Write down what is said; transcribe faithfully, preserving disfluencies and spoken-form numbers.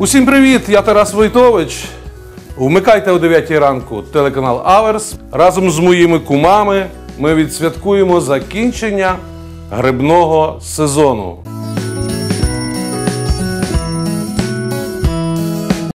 Усім привіт! Я Тарас Войтович. Вмикайте о дев'ятій ранку телеканал Аверс. Разом з моїми кумами ми відсвяткуємо закінчення грибного сезону.